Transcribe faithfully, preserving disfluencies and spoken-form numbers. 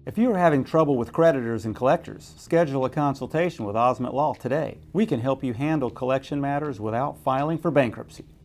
If you are having trouble with creditors and collectors, schedule a consultation with Ozment Law today. We can help you handle collection matters without filing for bankruptcy.